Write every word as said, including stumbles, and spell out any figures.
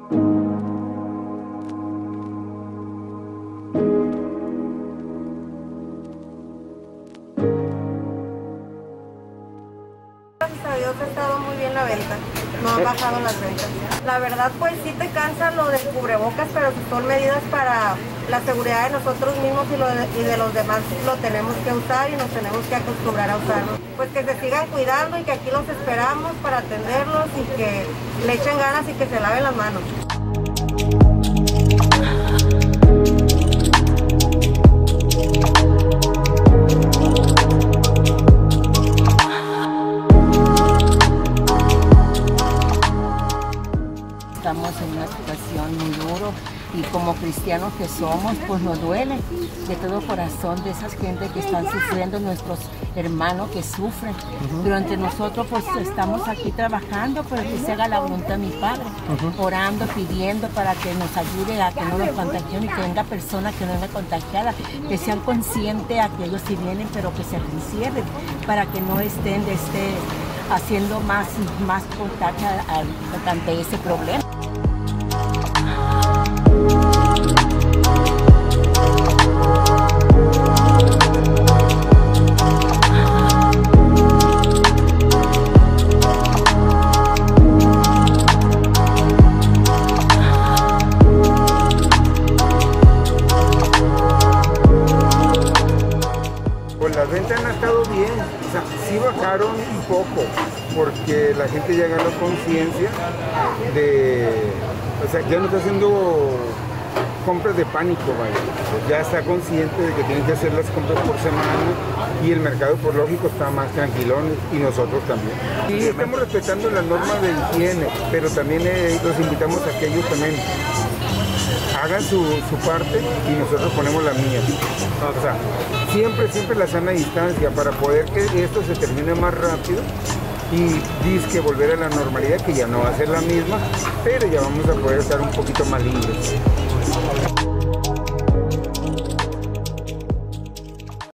Gracias a Dios ha estado muy bien la venta, no han bajado las ventas. La verdad pues sí te cansa lo del cubrebocas, pero son medidas para la seguridad de nosotros mismos y, lo de, y de los demás lo tenemos que usar y nos tenemos que acostumbrar a usarlo. Pues que se sigan cuidando y que aquí los esperamos para atenderlos y que le echen ganas y que se laven las manos. Estamos en una situación muy dura y como cristianos que somos, pues nos duele de todo corazón de esas gente que están sufriendo, nuestros hermanos que sufren. Uh-huh. Pero entre nosotros pues estamos aquí trabajando para que se haga la voluntad de mi Padre, uh-huh. orando, pidiendo para que nos ayude a que no nos contagien y que venga personas que no vengan contagiadas, que sean conscientes a que ellos sí vienen, pero que se encierren para que no estén de este, haciendo más y más contagio ante ese problema. Pues las ventas han estado bien, o sea, sí bajaron un poco, porque la gente ya ganó conciencia de, o sea, ya no está haciendo compras de pánico, vaya. Ya está consciente de que tienen que hacer las compras por semana y el mercado, por lógico, está más tranquilón y nosotros también. Sí, estamos respetando las normas de higiene, pero también eh, los invitamos a que ellos también hagan su, su parte y nosotros ponemos la mía. O sea, siempre, siempre la sana distancia para poder que esto se termine más rápido y disque volver a la normalidad, que ya no va a ser la misma, pero ya vamos a poder estar un poquito más libres.